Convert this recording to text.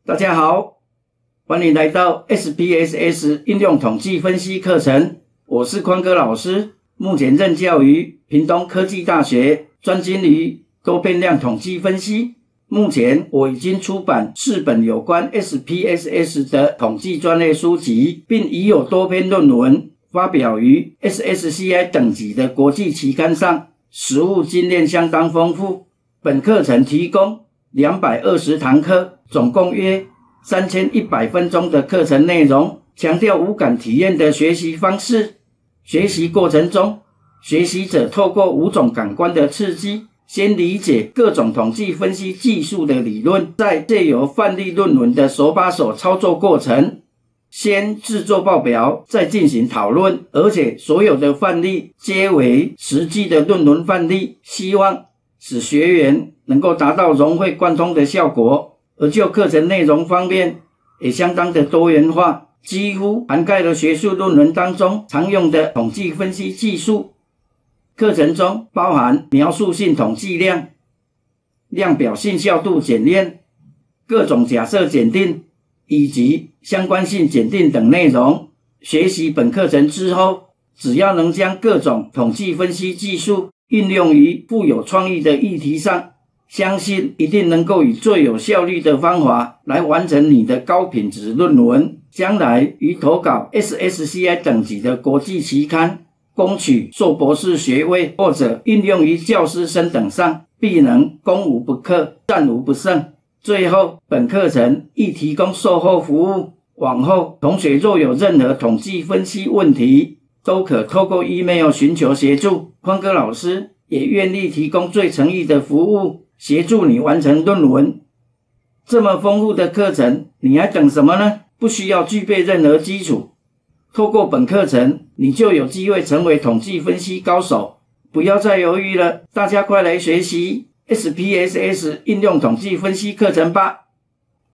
大家好，欢迎来到 SPSS 应用统计分析课程，我是宽哥老师，目前任教于屏东科技大学，专精于多变量统计分析。目前我已经出版4本有关 SPSS 的统计专类书籍，并已有多篇论文发表于 SSCI 等级的国际期刊上，实务经验相当丰富。本课程提供220堂课，总共约3100分钟的课程内容，强调无感体验的学习方式。学习过程中，学习者透过5种感官的刺激，先理解各种统计分析技术的理论，再借由范例论文的手把手操作过程，先制作报表，再进行讨论，而且所有的范例皆为实际的论文范例，希望使学员能够达到融会贯通的效果。而就课程内容方面，也相当的多元化，几乎涵盖了学术论文当中常用的统计分析技术。课程中包含描述性统计量、量表信效度检验、各种假设检定以及相关性检定等内容。学习本课程之后，只要能将各种统计分析技术应用于富有创意的议题上，相信一定能够以最有效率的方法来完成你的高品质论文，将来于投稿 SSCI 等级的国际期刊，攻取硕博士学位或者应用于教师升等上，必能攻无不克，战无不胜。最后，本课程亦提供售后服务，往后同学若有任何统计分析问题，都可透过 email 寻求协助。宽哥老师也愿意提供最诚意的服务，协助你完成论文。这么丰富的课程，你还等什么呢？不需要具备任何基础，透过本课程，你就有机会成为统计分析高手。不要再犹豫了，大家快来学习 SPSS 应用统计分析课程吧。